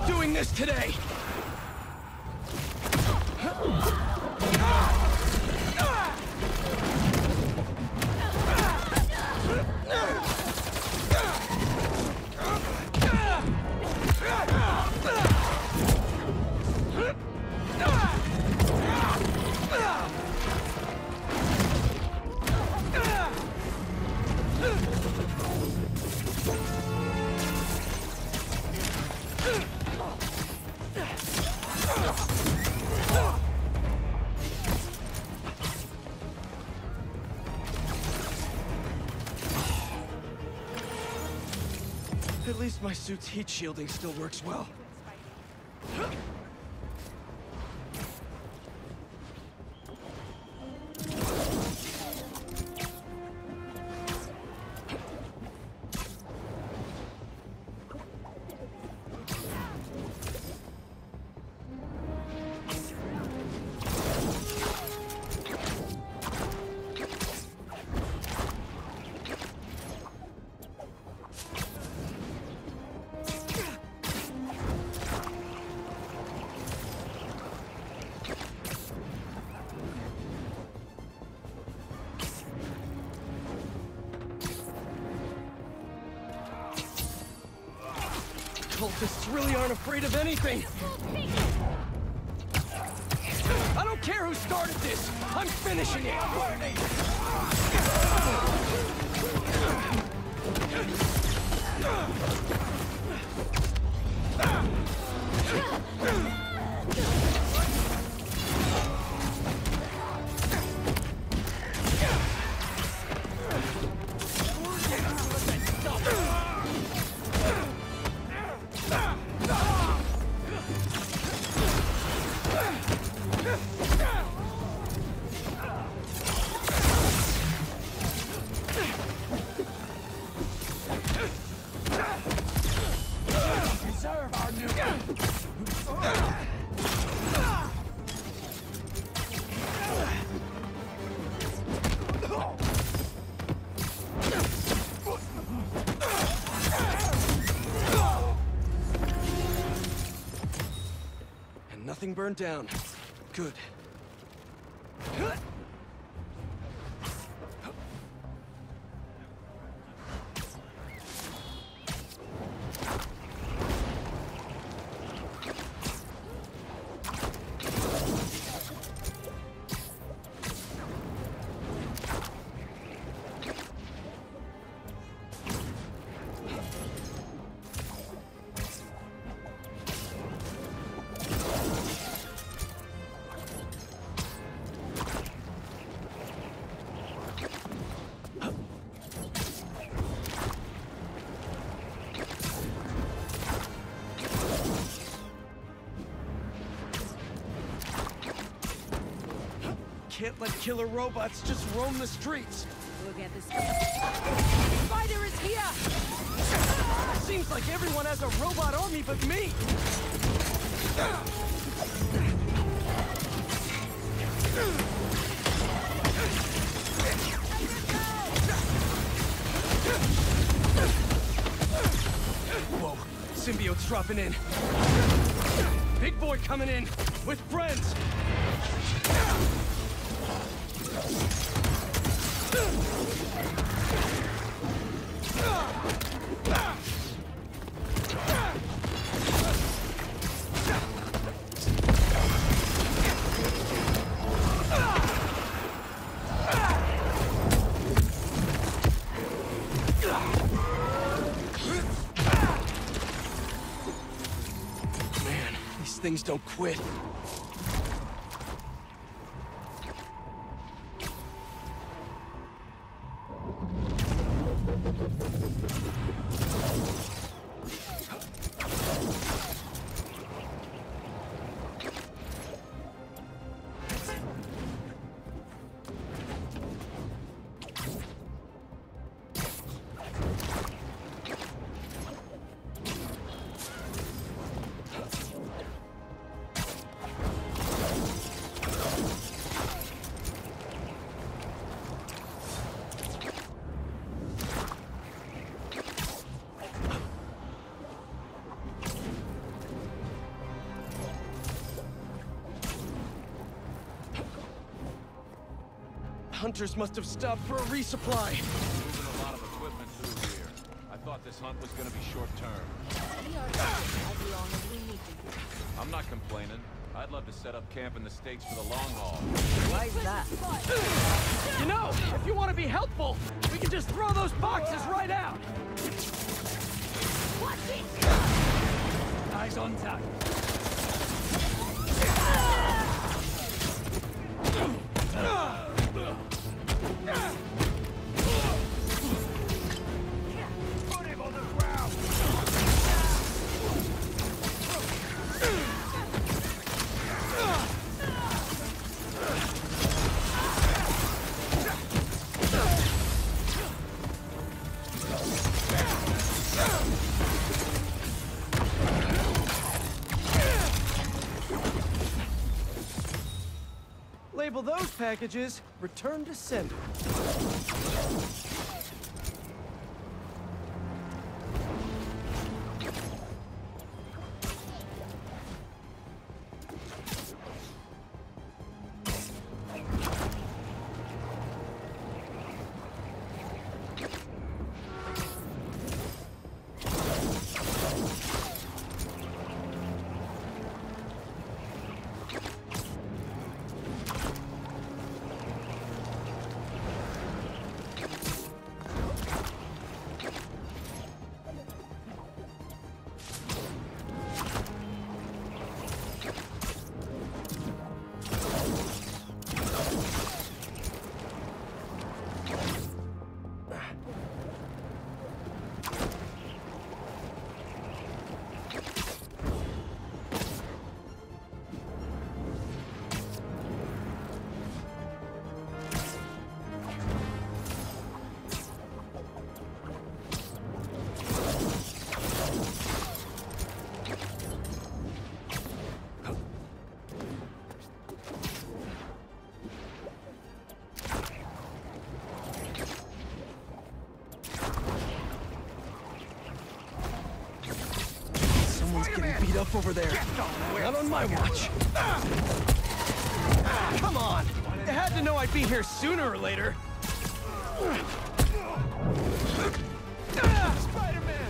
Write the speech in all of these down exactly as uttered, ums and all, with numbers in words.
not doing this today! At least my suit's heat shielding still works well. Cultists really aren't afraid of anything. I don't care who started this. I'm finishing it. Nothing burned down. Good. Can't let killer robots just roam the streets. Look at this. Spider is here! Seems like everyone has a robot army but me! Whoa, Symbiote's dropping in. Big boy coming in, with friends! Man, these things don't quit. hunters must have stopped for a resupply. Moving a lot of equipment through here. I thought this hunt was gonna be short-term. We are here as long as we need to. I'm not complaining. I'd love to set up camp in the States for the long haul. Why is that? You know, if you want to be helpful, we can just throw those boxes right out. Watch it! Eyes on target. Put him on the ground. Label those packages, return to sender. Beat up over there. Not on my watch. Come on! You had to know I'd be here sooner or later. Spider-Man!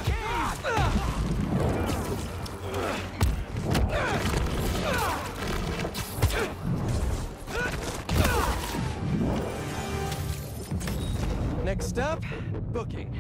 Next up, booking.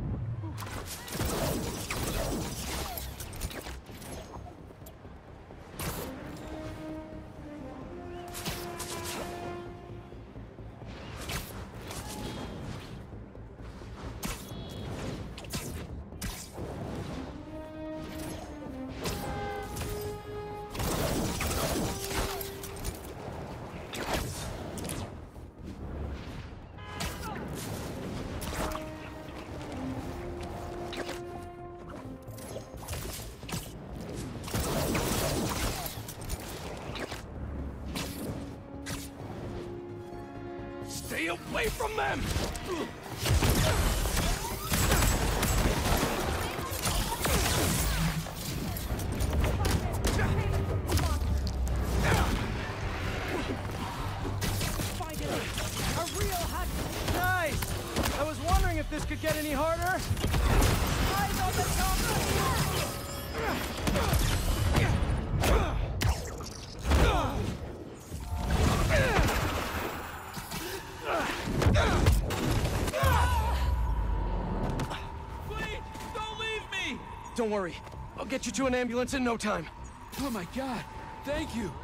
Stay away from them! Finally, a real hunt. Nice! I was wondering if this could get any harder. Eyes on the top. Don't worry. I'll get you to an ambulance in no time. Oh my God! Thank you!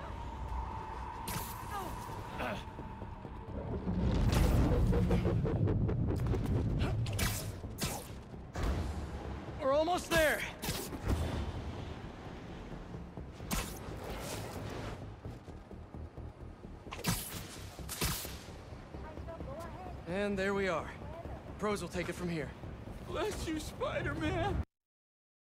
We're almost there. And there we are. Pros will take it from here. Bless you, Spider-Man!